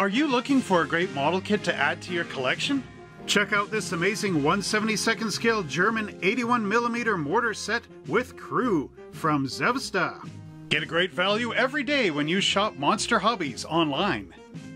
Are you looking for a great model kit to add to your collection? Check out this amazing 1/72nd scale German 81mm mortar set with crew from Zvezda. Get a great value every day when you shop Monster Hobbies online.